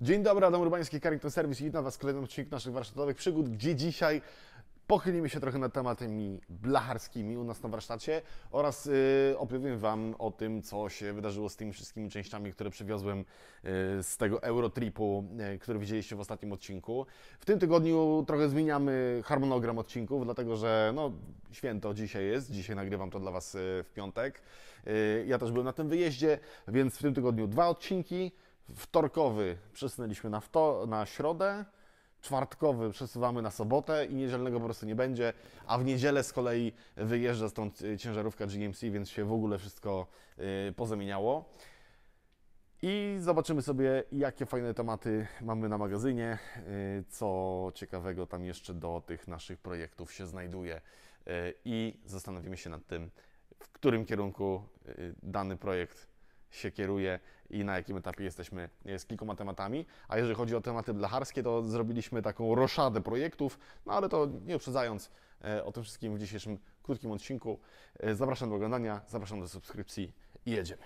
Dzień dobry, Adam Urbański, Carrington Service i witam Was w kolejnym odcinku naszych warsztatowych przygód, gdzie dzisiaj pochylimy się trochę nad tematami blacharskimi u nas na warsztacie oraz opowiem Wam o tym, co się wydarzyło z tymi wszystkimi częściami, które przywiozłem z tego Eurotripu, który widzieliście w ostatnim odcinku. W tym tygodniu trochę zmieniamy harmonogram odcinków, dlatego że no, święto dzisiaj jest, dzisiaj nagrywam to dla Was w piątek. Ja też byłem na tym wyjeździe, więc w tym tygodniu 2 odcinki. Wtorkowy przesunęliśmy na środę, czwartkowy przesuwamy na sobotę i niedzielnego po prostu nie będzie, a w niedzielę z kolei wyjeżdża stąd ciężarówka GMC, więc się w ogóle wszystko pozamieniało. I zobaczymy sobie, jakie fajne tematy mamy na magazynie, co ciekawego tam jeszcze do tych naszych projektów się znajduje i zastanowimy się nad tym, w którym kierunku dany projekt się kieruje i na jakim etapie jesteśmy z kilkoma tematami. A jeżeli chodzi o tematy blacharskie, to zrobiliśmy taką roszadę projektów, no ale to nie uprzedzając, o tym wszystkim w dzisiejszym krótkim odcinku. Zapraszam do oglądania, zapraszam do subskrypcji i jedziemy.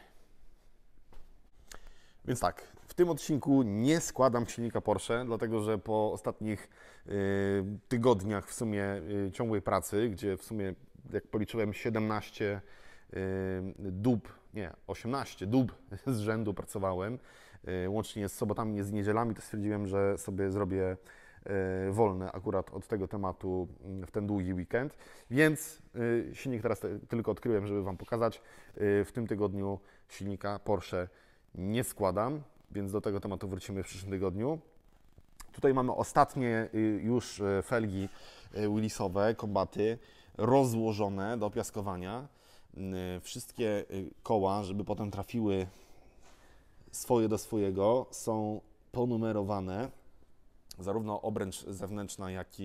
Więc tak, w tym odcinku nie składam silnika Porsche, dlatego że po ostatnich tygodniach w sumie ciągłej pracy, gdzie w sumie jak policzyłem 18 dób z rzędu pracowałem, łącznie z sobotami i z niedzielami, to stwierdziłem, że sobie zrobię wolne akurat od tego tematu w ten długi weekend, więc silnik teraz tylko odkryłem, żeby Wam pokazać. W tym tygodniu silnika Porsche nie składam, więc do tego tematu wrócimy w przyszłym tygodniu. Tutaj mamy ostatnie już felgi Willisowe, kombaty, rozłożone do piaskowania. Wszystkie koła, żeby potem trafiły swoje do swojego, są ponumerowane. Zarówno obręcz zewnętrzna, jak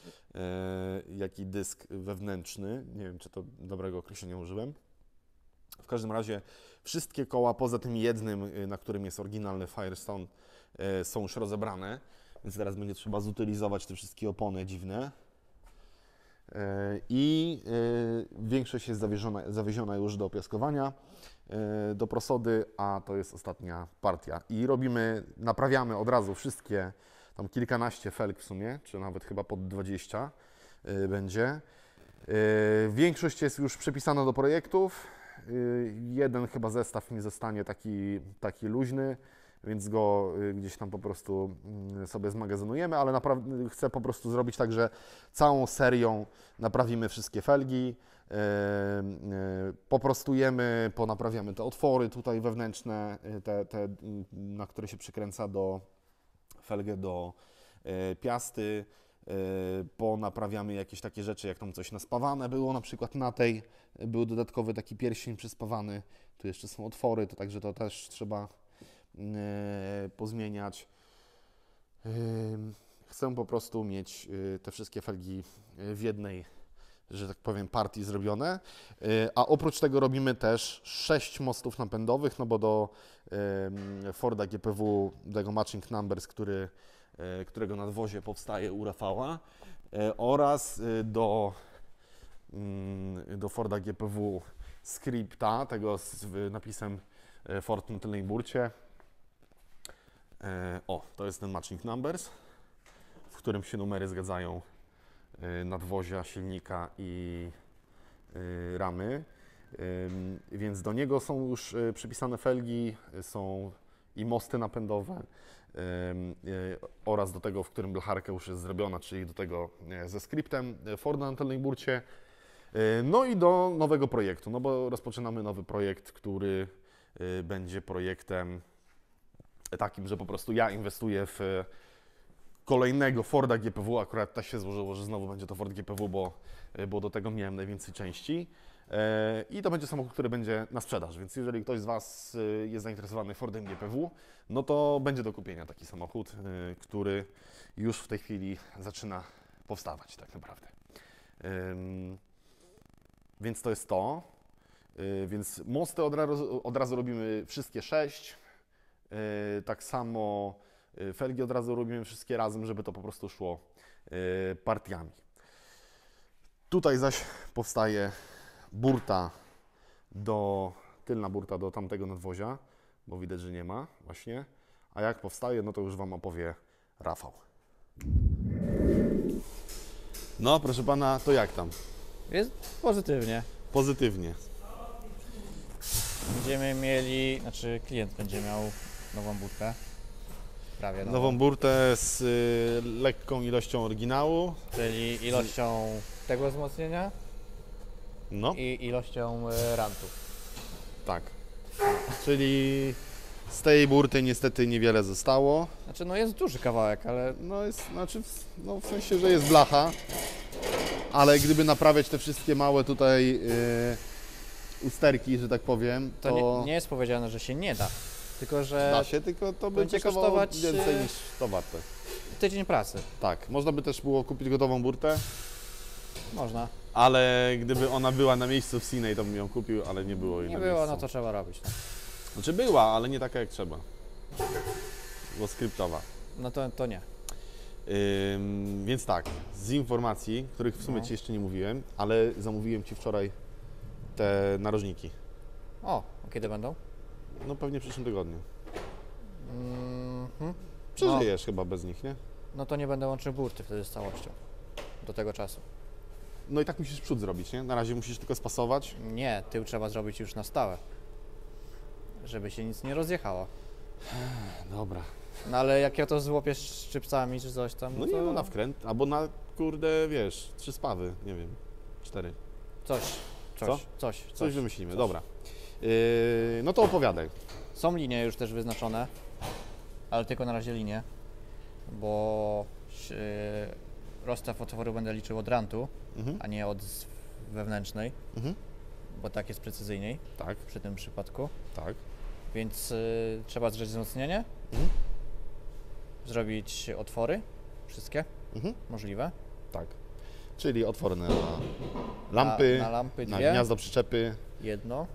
i dysk wewnętrzny. Nie wiem, czy to dobrego określenia użyłem. W każdym razie wszystkie koła, poza tym jednym, na którym jest oryginalny Firestone, są już rozebrane, więc teraz będzie trzeba zutylizować te wszystkie opony dziwne. I większość jest zawieziona już do piaskowania, do prosody, a to jest ostatnia partia. I naprawiamy od razu wszystkie, tam kilkanaście felg w sumie, czy nawet chyba pod 20 będzie. Większość jest już przypisana do projektów. Jeden chyba zestaw mi zostanie taki luźny, więc go gdzieś tam po prostu sobie zmagazynujemy, ale chcę po prostu zrobić tak, że całą serią naprawimy wszystkie felgi, poprostujemy, ponaprawiamy te otwory tutaj wewnętrzne, te na które się przykręca felgę do piasty, ponaprawiamy jakieś takie rzeczy, jak tam coś naspawane było, na przykład na tej był dodatkowy taki pierścień przyspawany, tu jeszcze są otwory, to także to też trzeba pozmieniać. Chcę po prostu mieć te wszystkie felgi w jednej, że tak powiem, partii zrobione, a oprócz tego robimy też 6 mostów napędowych, no bo do Forda GPW, tego Matching Numbers, którego nadwozie powstaje u Rafała, oraz do Forda GPW Scripta, tego z napisem Ford na tylnej burcie. To jest ten Matching Numbers, w którym się numery zgadzają nadwozia, silnika i ramy. Więc do niego są już przypisane felgi, są i mosty napędowe oraz do tego, w którym blacharka już jest zrobiona, czyli do tego ze skryptem Forda na tylnej burcie. No i do nowego projektu, no bo rozpoczynamy nowy projekt, który będzie projektem takim, że po prostu ja inwestuję w kolejnego Forda GPW, akurat tak się złożyło, że znowu będzie to Ford GPW, bo do tego miałem najwięcej części. I to będzie samochód, który będzie na sprzedaż, więc jeżeli ktoś z Was jest zainteresowany Fordem GPW, no to będzie do kupienia taki samochód, który już w tej chwili zaczyna powstawać tak naprawdę. Więc to jest to. Więc mosty od razu robimy wszystkie 6. Tak samo felgi od razu robimy wszystkie razem, żeby to po prostu szło partiami. Tutaj zaś powstaje tylna burta do tamtego nadwozia, bo widać, że nie ma właśnie, A jak powstaje, no to już Wam opowie Rafał. No, proszę Pana, to jak tam? Jest pozytywnie. Pozytywnie. Będziemy mieli, znaczy klient będzie miał nową burtę. Prawie Nową burtę z lekką ilością oryginału. Czyli ilością tego wzmocnienia No, i ilością rantu. tak. Czyli z tej burty niestety niewiele zostało. Znaczy no jest duży kawałek, ale No jest, znaczy, no w sensie, że jest blacha, ale gdyby naprawiać te wszystkie małe tutaj usterki, że tak powiem, to to nie jest powiedziane, że się nie da. Tylko, że da się, tylko to by będzie kosztowało kosztować, więcej niż to warte. tydzień pracy. Tak, można by też było kupić gotową burtę, Można. ale gdyby ona była na miejscu w Sinej, to bym ją kupił, ale nie było jej Nie na było, miejscu. no to trzeba robić. No, Znaczy była, ale nie taka jak trzeba. Bo skryptowa. no to nie. Więc tak, z informacji, których w sumie No. Ci jeszcze nie mówiłem, ale zamówiłem Ci wczoraj te narożniki. O, a kiedy będą? No pewnie w przyszłym tygodniu. Mhm. Przeżyjesz chyba bez nich, nie? No to nie będę łączył burty wtedy z całością. Do tego czasu. No i tak musisz przód zrobić, nie? Na razie musisz tylko spasować. Nie, tył trzeba zrobić już na stałe. Żeby się nic nie rozjechało. Dobra. No ale jak ja to złopię szczypcami czy coś tam, No to nie, no na wkręt, albo na, kurde, wiesz, 3 spawy, nie wiem, 4. coś. Co? Coś wymyślimy, dobra. No to opowiadaj. Są linie już też wyznaczone, ale tylko na razie linie, bo rozstaw otworu będę liczył od rantu, Mhm. a nie od wewnętrznej, Mhm. bo tak jest precyzyjniej Tak, przy tym przypadku. tak. Więc trzeba zrzeć wzmocnienie, Mhm. zrobić otwory, wszystkie Mhm. możliwe. Tak. Czyli otwory na lampy, Na lampy na dwie, gniazdo przyczepy, jedno,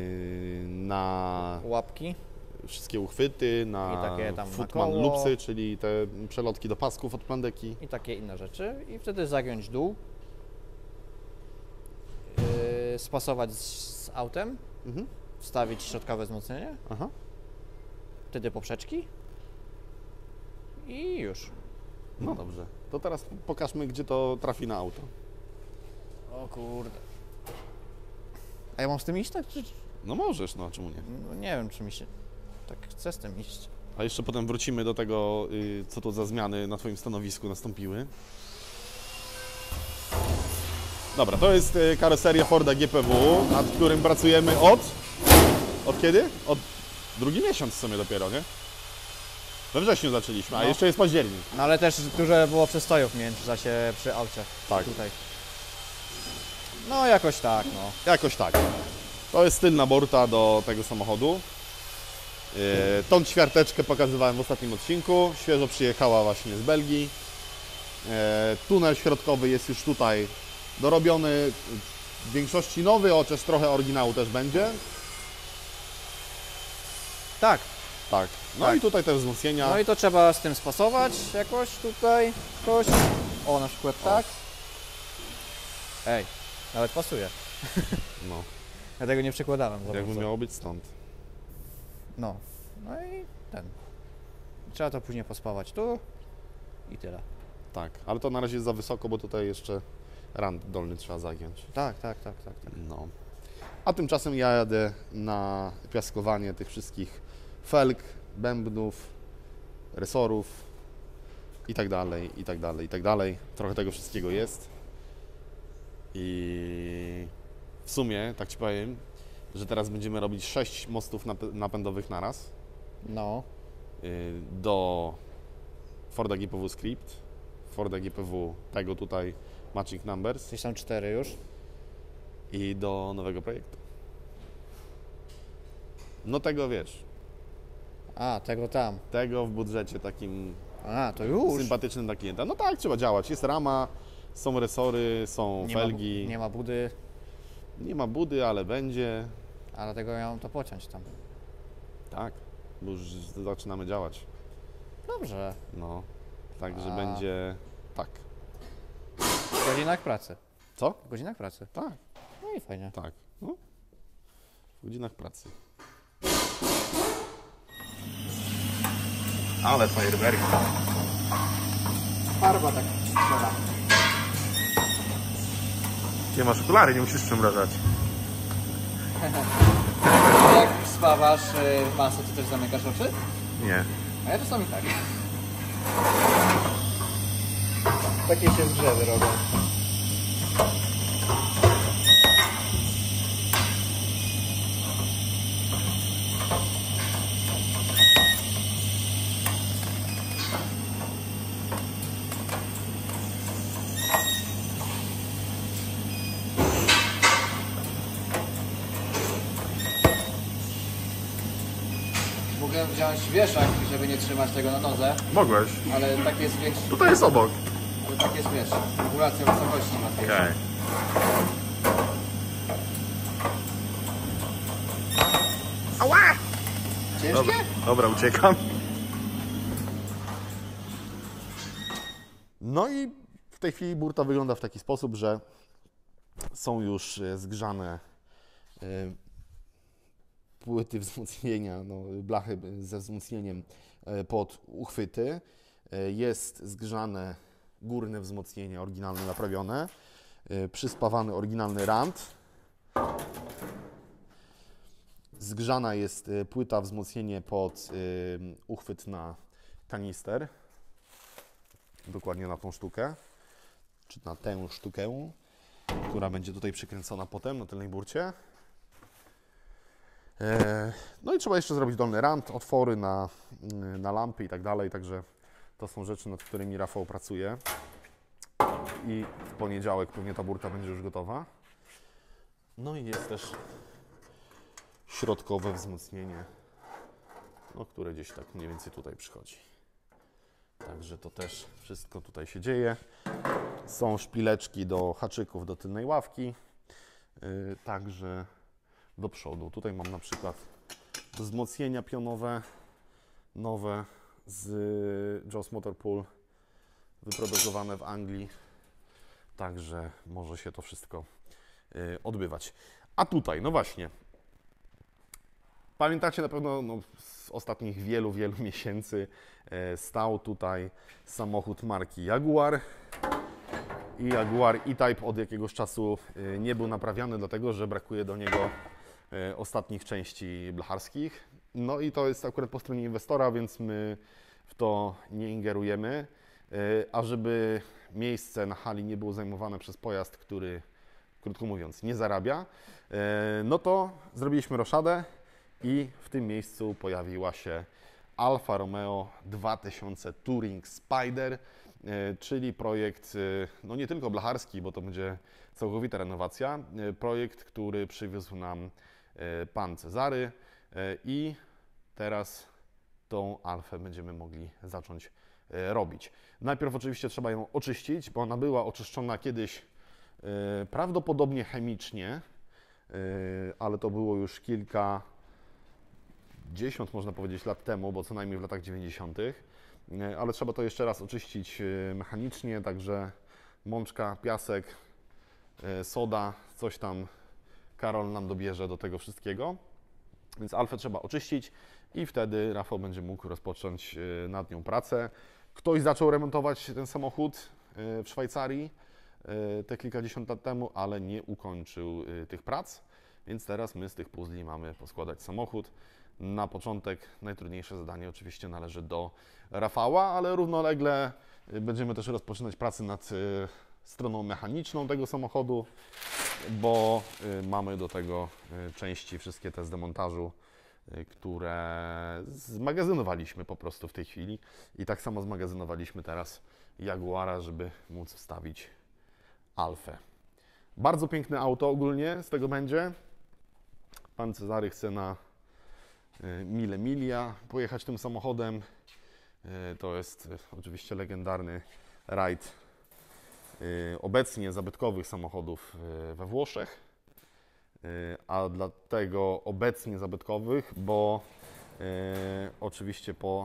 na łapki wszystkie uchwyty, na I takie tam na footman koło. loopsy, czyli te przelotki do pasków od plandeki. i takie inne rzeczy. I wtedy zagiąć dół, spasować z autem, Mhm. wstawić środkowe wzmocnienie, Aha. wtedy poprzeczki i już. No dobrze. To teraz pokażmy, gdzie to trafi na auto. O kurde. A ja mam z tym iść tak? Czy... No możesz, no czemu nie? No nie wiem, czy mi się tak chce z tym iść. A jeszcze potem wrócimy do tego, co to za zmiany na Twoim stanowisku nastąpiły. Dobra, to jest karoseria Forda GPW, nad którym pracujemy od kiedy? Od drugi miesiąc w sumie dopiero, nie? We wrześniu zaczęliśmy, a No. jeszcze jest październik. No ale też dużo było przestojów w międzyczasie przy aucie. Tak. Tutaj. No jakoś tak, no. Jakoś tak. To jest tylna burta do tego samochodu. Tą ćwiarteczkę pokazywałem w ostatnim odcinku. Świeżo przyjechała właśnie z Belgii. Tunel środkowy jest już tutaj dorobiony. W większości nowy, chociaż trochę oryginału też będzie. Tak. Tak. No Tak. i tutaj te wzmocnienia. No i to trzeba z tym spasować jakoś tutaj, jakoś. O, na przykład tak. Ej, nawet pasuje. No, Ja tego nie przykładałem. za jakby bardzo. miało być stąd. No. No i ten. Trzeba to później pospawać tu i tyle. Tak, ale to na razie jest za wysoko, bo tutaj jeszcze rand dolny trzeba zagiąć. Tak. No. A tymczasem ja jadę na piaskowanie tych wszystkich felg, bębnów, resorów i tak dalej, i tak dalej, i tak dalej. Trochę tego wszystkiego jest. I w sumie, tak Ci powiem, że teraz będziemy robić 6 mostów napędowych naraz No. do Forda GPW Script, Forda GPW tego tutaj Matching Numbers Coś tam 4 już. i do nowego projektu. No tego wiesz, A, tego tam. tego w budżecie takim A, to już. sympatycznym dla klienta. No tak, trzeba działać. Jest rama, są resory, są felgi. Nie ma budy, Nie ma budy, ale będzie. a dlatego ja mam to pociąć tam. Tak, bo już zaczynamy działać. Dobrze. No, także A. będzie tak. W godzinach pracy. Co? W godzinach pracy. Tak, No i fajnie. tak. No. W godzinach pracy. Ale fajerwerki. Farba tak strzela. Nie masz okulary, nie musisz przymrażać. Jak spawasz masę, to też zamykasz oczy? Nie. A ja czasami tak. Takie się zgrzewy robią. Mogłem wziąć wieszak, żeby nie trzymać tego na nodze, Mogłeś. ale tak jest większy. Tutaj jest obok. Ale tak jest, wiesz, regulacja wysokości łatwiejsza. Okej. Ała! Ciężkie? Dobra, uciekam. No i w tej chwili burta wygląda w taki sposób, że są już zgrzane płyty wzmocnienia, no, blachy ze wzmocnieniem pod uchwyty. Jest zgrzane górne wzmocnienie oryginalne naprawione. Przyspawany oryginalny rant. Zgrzana jest płyta wzmocnienie pod uchwyt na kanister. Dokładnie na tą sztukę, czy na tę sztukę, która będzie tutaj przykręcona potem na tylnej burcie. No i trzeba jeszcze zrobić dolny rant, otwory na lampy i tak dalej, także to są rzeczy, nad którymi Rafał pracuje i w poniedziałek pewnie ta burta będzie już gotowa. No i jest też środkowe wzmocnienie, no, które gdzieś tak mniej więcej tutaj przychodzi. Także to też wszystko tutaj się dzieje. Są szpileczki do haczyków do tylnej ławki, także do przodu. Tutaj mam na przykład wzmocnienia pionowe, nowe z Jaws Motor Pool, wyprodukowane w Anglii. Także może się to wszystko odbywać. A tutaj, no właśnie, pamiętacie na pewno z ostatnich wielu miesięcy stał tutaj samochód marki Jaguar. I Jaguar E-Type od jakiegoś czasu nie był naprawiany, dlatego że brakuje do niego ostatnich części blacharskich. No i to jest akurat po stronie inwestora, więc my w to nie ingerujemy. A żeby miejsce na hali nie było zajmowane przez pojazd, który, krótko mówiąc, nie zarabia, no to zrobiliśmy roszadę i w tym miejscu pojawiła się Alfa Romeo 2000 Touring Spider, czyli projekt, no nie tylko blacharski, bo to będzie całkowita renowacja, projekt, który przywiózł nam pan Cezary i teraz tą Alfę będziemy mogli zacząć robić. Najpierw oczywiście trzeba ją oczyścić, bo ona była oczyszczona kiedyś prawdopodobnie chemicznie, ale to było już kilkadziesiąt, można powiedzieć, lat temu, bo co najmniej w latach 90., ale trzeba to jeszcze raz oczyścić mechanicznie, także mączka, piasek, soda, coś tam Karol nam dobierze do tego wszystkiego. Więc Alfę trzeba oczyścić i wtedy Rafał będzie mógł rozpocząć nad nią pracę. Ktoś zaczął remontować ten samochód w Szwajcarii te kilkadziesiąt lat temu, ale nie ukończył tych prac, więc teraz my z tych puzli mamy poskładać samochód. Na początek najtrudniejsze zadanie oczywiście należy do Rafała, ale równolegle będziemy też rozpoczynać pracę nad stroną mechaniczną tego samochodu, bo mamy do tego części wszystkie te z demontażu, które zmagazynowaliśmy po prostu w tej chwili i tak samo zmagazynowaliśmy teraz Jaguara, żeby móc wstawić Alfę. Bardzo piękne auto ogólnie z tego będzie. Pan Cezary chce na Mille Miglia pojechać tym samochodem. To jest oczywiście legendarny rajd obecnie zabytkowych samochodów we Włoszech. A dlatego obecnie zabytkowych, bo oczywiście po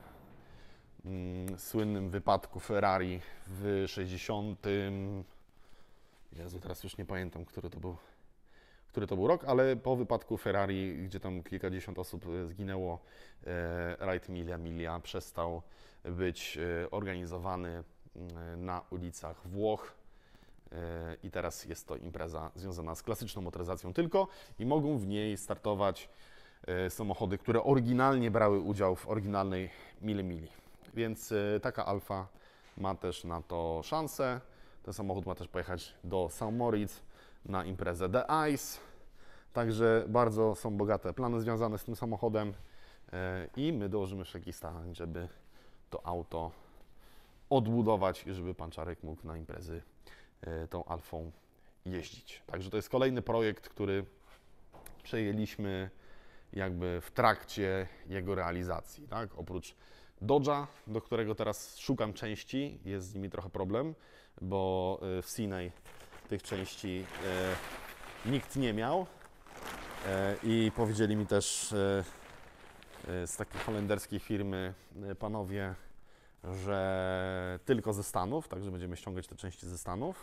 słynnym wypadku Ferrari w 60. Jezu, teraz już nie pamiętam, który to był który to był rok, ale po wypadku Ferrari, gdzie tam kilkadziesiąt osób zginęło, rajd Miglia przestał być organizowany na ulicach Włoch i teraz jest to impreza związana z klasyczną motoryzacją tylko i mogą w niej startować samochody, które oryginalnie brały udział w oryginalnej Mili. Więc taka Alfa ma też na to szansę. Ten samochód ma też pojechać do St. Moritz na imprezę The Ice. Także bardzo są bogate plany związane z tym samochodem i my dołożymy wszelkich starań, żeby to auto odbudować i żeby pan Czarek mógł na imprezy tą Alfą jeździć. Także to jest kolejny projekt, który przejęliśmy jakby w trakcie jego realizacji. Tak? Oprócz Dodge'a, do którego teraz szukam części, jest z nimi trochę problem, bo w Sinej tych części nikt nie miał i powiedzieli mi też z takiej holenderskiej firmy panowie, że tylko ze Stanów, także będziemy ściągać te części ze Stanów.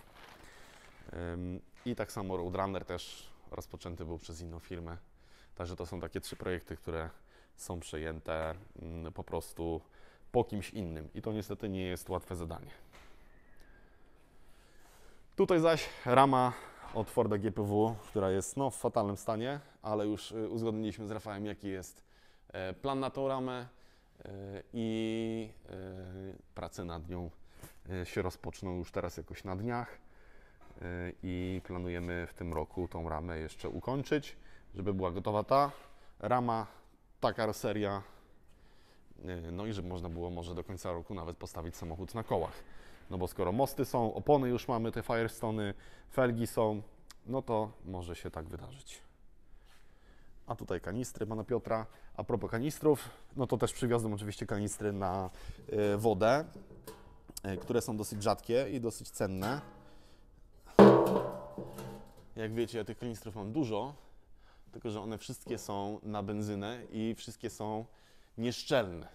I tak samo Roadrunner też rozpoczęty był przez inną firmę. Także to są takie 3 projekty, które są przejęte po prostu po kimś innym. I to niestety nie jest łatwe zadanie. Tutaj zaś rama od Forda GPW, która jest w fatalnym stanie, ale już uzgodniliśmy z Rafałem, jaki jest plan na tą ramę i prace nad nią się rozpoczną już teraz jakoś na dniach i planujemy w tym roku tą ramę jeszcze ukończyć, żeby była gotowa ta rama, ta karoseria, no i żeby można było może do końca roku nawet postawić samochód na kołach. No bo skoro mosty są, opony już mamy, te Firestony, felgi są, no to może się tak wydarzyć. A tutaj kanistry pana Piotra. A propos kanistrów, no to też przywiozłem oczywiście kanistry na wodę, które są dosyć rzadkie i dosyć cenne. Jak wiecie, ja tych kanistrów mam dużo, tylko że one wszystkie są na benzynę i wszystkie są nieszczelne.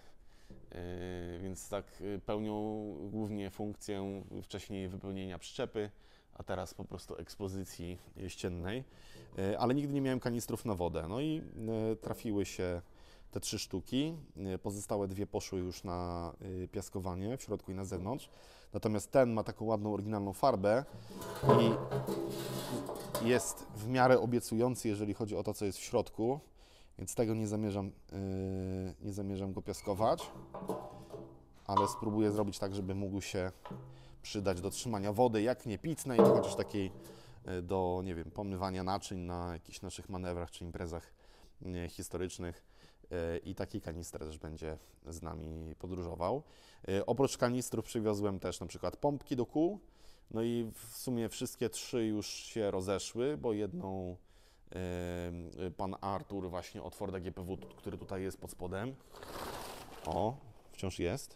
Więc tak pełnią głównie funkcję wcześniej wypełnienia przyczepy, a teraz po prostu ekspozycji ściennej. Ale nigdy nie miałem kanistrów na wodę. No i trafiły się te 3 sztuki. Pozostałe 2 poszły już na piaskowanie w środku i na zewnątrz. Natomiast ten ma taką ładną, oryginalną farbę i jest w miarę obiecujący, jeżeli chodzi o to, co jest w środku. Więc tego nie zamierzam go piaskować, ale spróbuję zrobić tak, żeby mógł się przydać do trzymania wody, jak nie pitnej, to chociaż takiej do, nie wiem, pomywania naczyń na jakichś naszych manewrach czy imprezach historycznych. I taki kanister też będzie z nami podróżował. Oprócz kanistrów przywiozłem też na przykład pompki do kół. No i w sumie wszystkie 3 już się rozeszły, bo jedną pan Artur właśnie od Forda GPW, który tutaj jest pod spodem. O, wciąż jest.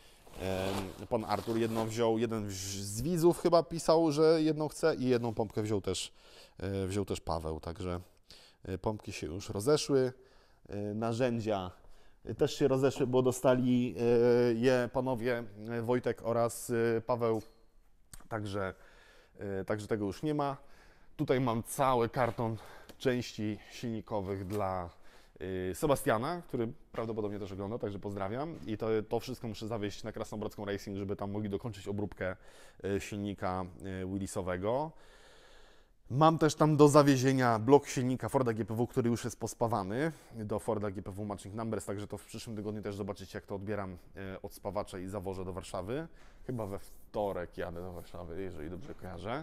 Pan Artur jedną wziął, jeden z widzów chyba pisał, że jedną chce i jedną pompkę wziął też Paweł, także pompki się już rozeszły. Narzędzia też się rozeszły, bo dostali je panowie Wojtek oraz Paweł, także tego już nie ma. Tutaj mam cały karton części silnikowych dla Sebastiana, który prawdopodobnie też ogląda, także pozdrawiam. I to wszystko muszę zawieźć na Krasnobrodzką Racing, żeby tam mogli dokończyć obróbkę silnika Willisowego. Mam też tam do zawiezienia blok silnika Forda GPW, który już jest pospawany do Forda GPW Matching Numbers, także to w przyszłym tygodniu też zobaczycie, jak to odbieram od spawacza i zawożę do Warszawy. Chyba we wtorek jadę do Warszawy, jeżeli dobrze kojarzę.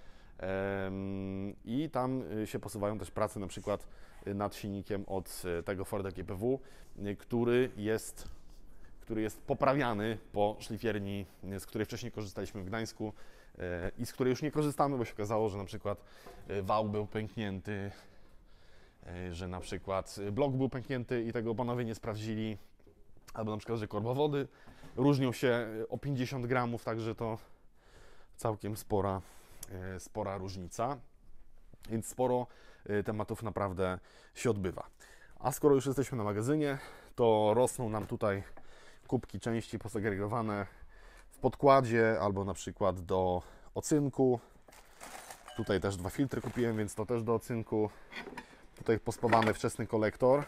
I tam się posuwają też prace na przykład nad silnikiem od tego Forda GPW, który jest poprawiany po szlifierni, z której wcześniej korzystaliśmy w Gdańsku i z której już nie korzystamy, bo się okazało, że na przykład wał był pęknięty, że na przykład blok był pęknięty i tego panowie nie sprawdzili, albo na przykład, że korbowody różnią się o 50 gramów, także to całkiem spora różnica, więc sporo tematów naprawdę się odbywa. A skoro już jesteśmy na magazynie, to rosną nam tutaj kubki części posegregowane w podkładzie albo na przykład do ocynku. Tutaj też 2 filtry kupiłem, więc to też do ocynku. Tutaj pospawany wczesny kolektor.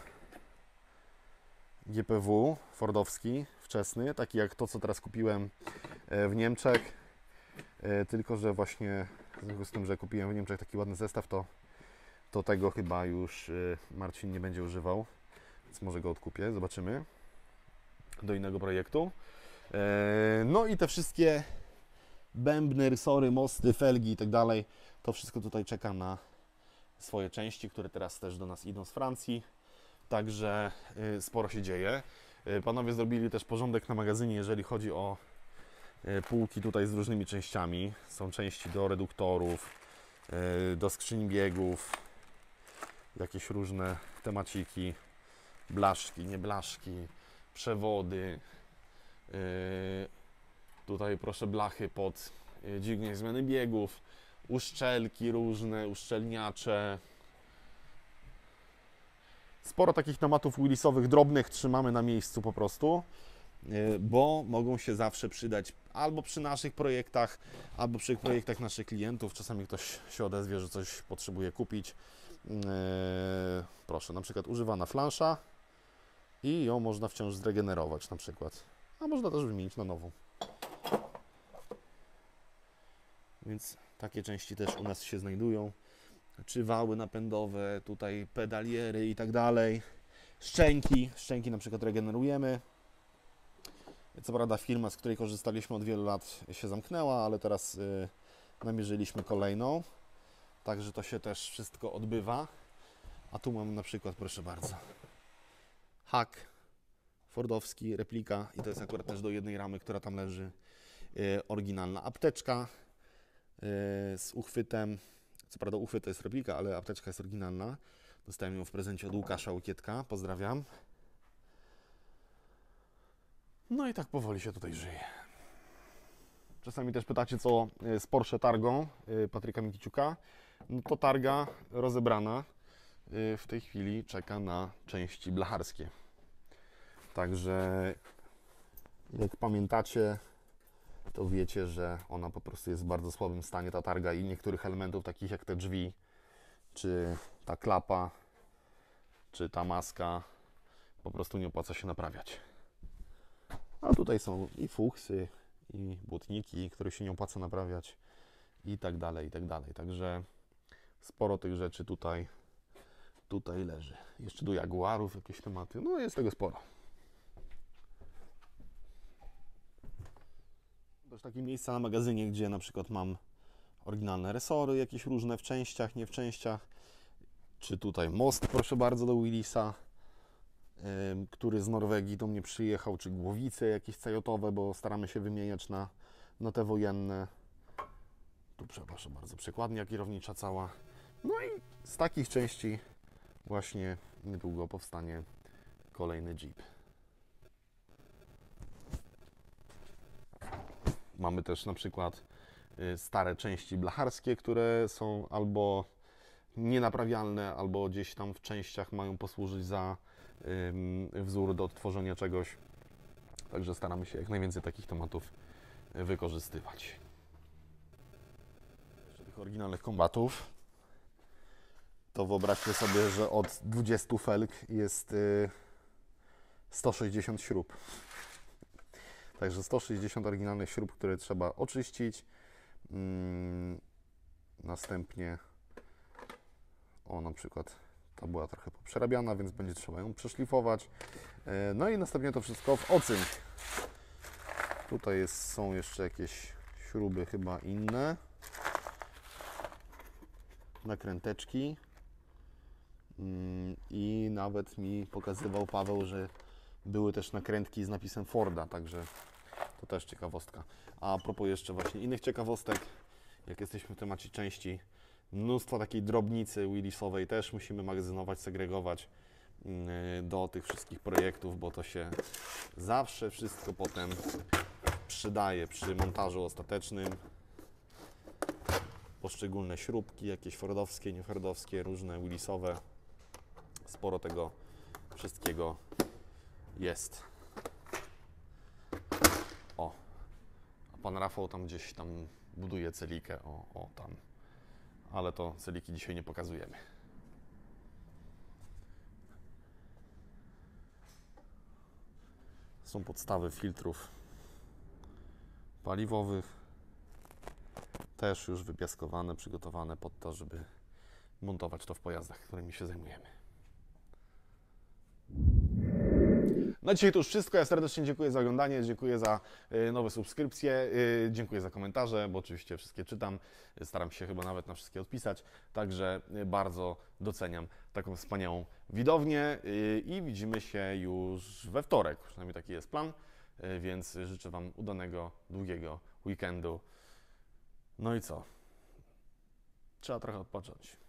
GPW fordowski, wczesny, taki jak to, co teraz kupiłem w Niemczech. Tylko że właśnie w związku z tym, że kupiłem w Niemczech taki ładny zestaw, to tego chyba już Marcin nie będzie używał, więc może go odkupię, zobaczymy, do innego projektu. No i te wszystkie bębny, rysory, mosty, felgi i tak dalej, to wszystko tutaj czeka na swoje części, które teraz też do nas idą z Francji, także sporo się dzieje. Panowie zrobili też porządek na magazynie, jeżeli chodzi o półki tutaj z różnymi częściami. Są części do reduktorów, do skrzyni biegów, jakieś różne temaciki, blaszki, nie blaszki, przewody. Tutaj proszę blachy pod dźwignię zmiany biegów, uszczelki różne, uszczelniacze. Sporo takich tematów Willisowych, drobnych trzymamy na miejscu po prostu, bo mogą się zawsze przydać albo przy naszych projektach, albo przy projektach naszych klientów. Czasami ktoś się odezwie, że coś potrzebuje kupić. Proszę, na przykład używana flansza i ją można wciąż zregenerować na przykład, a można też wymienić na nową. Więc takie części też u nas się znajdują. Czy wały napędowe, tutaj pedaliery i tak dalej. Szczęki na przykład regenerujemy. Co prawda firma, z której korzystaliśmy od wielu lat, się zamknęła, ale teraz namierzyliśmy kolejną. Także to się też wszystko odbywa. A tu mamy na przykład, proszę bardzo, hak fordowski, replika i to jest akurat też do jednej ramy, która tam leży, oryginalna apteczka z uchwytem. Co prawda uchwyt to jest replika, ale apteczka jest oryginalna. Dostałem ją w prezencie od Łukasza Łokietka. Pozdrawiam. No i tak powoli się tutaj żyje. Czasami też pytacie, co z Porsche Targą Patryka Mikiciuka. No to targa rozebrana w tej chwili czeka na części blacharskie. Także jak pamiętacie, to wiecie, że ona po prostu jest w bardzo słabym stanie, ta targa, i niektórych elementów, takich jak te drzwi, czy ta klapa, czy ta maska, po prostu nie opłaca się naprawiać. A tutaj są i fuksy, i błotniki, które się nie opłaca naprawiać, i tak dalej, i tak dalej. Także sporo tych rzeczy tutaj leży. Jeszcze do Jaguarów jakieś tematy, no jest tego sporo. Też takie miejsca na magazynie, gdzie na przykład mam oryginalne resory, jakieś różne w częściach, nie w częściach. Czy tutaj most, proszę bardzo, do Willisa, który z Norwegii do mnie przyjechał, czy głowice jakieś cajotowe, bo staramy się wymieniać na te wojenne. Tu przepraszam bardzo, przekładnia kierownicza cała. No i z takich części właśnie niedługo powstanie kolejny Jeep. Mamy też na przykład stare części blacharskie, które są albo nienaprawialne, albo gdzieś tam w częściach mają posłużyć za wzór do odtworzenia czegoś. Także staramy się jak najwięcej takich tematów wykorzystywać. Jeszcze tych oryginalnych kombatów. To wyobraźcie sobie, że od 20 felg jest 160 śrub. Także 160 oryginalnych śrub, które trzeba oczyścić. Następnie na przykład ta była trochę poprzerabiana, więc będzie trzeba ją przeszlifować. No i następnie to wszystko w ocynk. Tutaj są jeszcze jakieś śruby chyba inne. Nakręteczki. I nawet mi pokazywał Paweł, że były też nakrętki z napisem Forda, także to też ciekawostka. A propos jeszcze właśnie innych ciekawostek, jak jesteśmy w temacie części, mnóstwo takiej drobnicy Willisowej też musimy magazynować, segregować do tych wszystkich projektów, bo to się zawsze wszystko potem przydaje przy montażu ostatecznym. Poszczególne śrubki, jakieś fordowskie, niefordowskie, różne Willisowe. Sporo tego wszystkiego jest. A pan Rafał tam gdzieś tam buduje celikę, tam. ale to celiki dzisiaj nie pokazujemy. Są podstawy filtrów paliwowych, też już wypiaskowane, przygotowane pod to, żeby montować to w pojazdach, którymi się zajmujemy. Na dzisiaj to już wszystko. Ja serdecznie dziękuję za oglądanie, dziękuję za nowe subskrypcje, dziękuję za komentarze, bo oczywiście wszystkie czytam. Staram się chyba nawet na wszystkie odpisać, także bardzo doceniam taką wspaniałą widownię i widzimy się już we wtorek. Przynajmniej taki jest plan, więc życzę Wam udanego, długiego weekendu. No i co? Trzeba trochę odpocząć.